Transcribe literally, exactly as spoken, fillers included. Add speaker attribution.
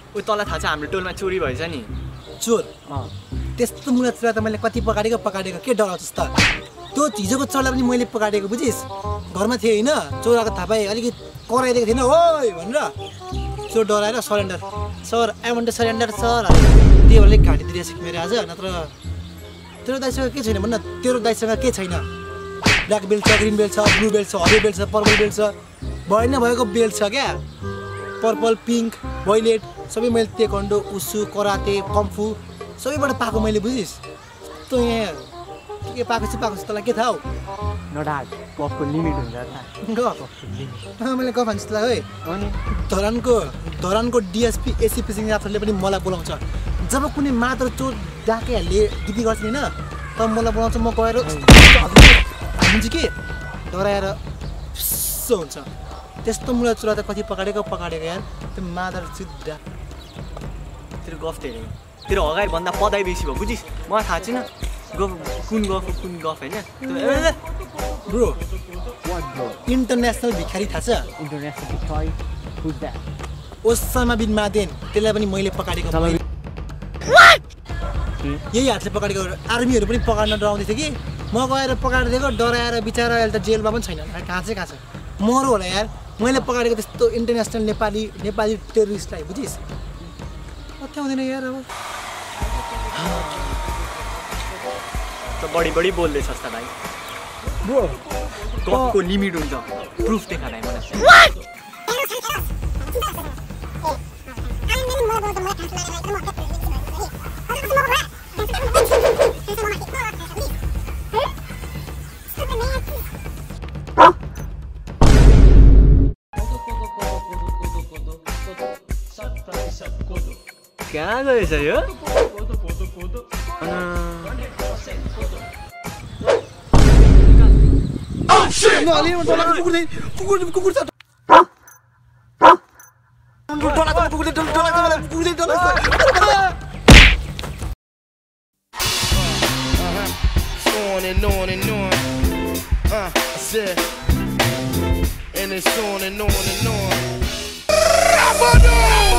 Speaker 1: उ तँलाई थाहा छ हाम्रो टोलमा चोरी भएछ नि
Speaker 2: चोर त्यस्तो मुला चोरा त मैले कति पकाडेको पकाडेको के डराउँछस् त त्यो हिजोको चोरलाई पनि मैले पकाडेको बुझिस् घरमा थिएँ होइन चोराको थाहा पाएँ अलिकति कराइदिएको थिएन ओइ भनेर चोर डराएर surrender sir I want to surrender sir त्यो अलिक घाँटीतिर छ मेरो आज नत्र तेरो दाइसँग के छैन भन्न तेरो दाइसँग के छैन ब्ल्याक बेल्ट छ ग्रिन बेल्ट छ ब्लू बेल्ट छ हरियो बेल्ट छ पर्पल बेल्ट छ भएन भएको बेल्ट छ क्या पर्पल पिङ्क भोइलेट सबै मैले तेक्वान्डो उसु कराते कम्फु सबैबाट पाएको मैले बुझिस् त यहाँ के के पाएको छु पाएको छु तँलाई के थाहा हो
Speaker 3: नो डाउट गफको लिमिट हुन्छ
Speaker 2: त मैले गफ भन्छु तँलाई है धरानको धरानको डिएसपी एसिपी सिंह राठौरले पनि मलाई बोलाउँछ जब कुनै मात्र चोर डाकेहरूले ड्युटी गर्छ होइन तब मलाई बोलाउँछ म गएर हुन्छ कि डराएर हुन्छ त्यस्तो मुला चुरा त कति पकाडेको पकाडेको यार त्यो मादर सिद्धा
Speaker 1: तेरो गफ धेरै तेरो हगाइ भन्दा पदाइ बेसी भयो बुझिस् मलाई थाहा छैन गफ कुन गफ कुन गफ होइन
Speaker 2: ब्रो इन्टरनेसनल भिखारी थाहा छ
Speaker 3: इन्टरनेसनल भिखारी who's that
Speaker 2: Osama bin Laden त्यसलाई पनि मैले पकाडेको यही हातले पकाडेको आर्मीहरू पनि पकाड्न डराउँदै थियो कि म गएर पकाएर दिएको डराएर बिचरा अहिले त जेलमा पनि छैन कहाँ चाहिँ कहाँ छ मरो होला यार मैले पकाडेको त्यस्तो इन्टरनेसनल नेपाली नेपाली टेरोरिस्टलाई बुझिस् पत्याउँदैन यार अब
Speaker 1: त बढी बढी बोल्दैछस् त भाइ
Speaker 2: ब्रो
Speaker 1: गफको लिमिट हुन्छ प्रुफ देखा भाइ मलाई कहाँ गएछ यो
Speaker 2: कुकुर कुकुर छ
Speaker 4: on and on and on. Uh, I said, and it's on and on and on.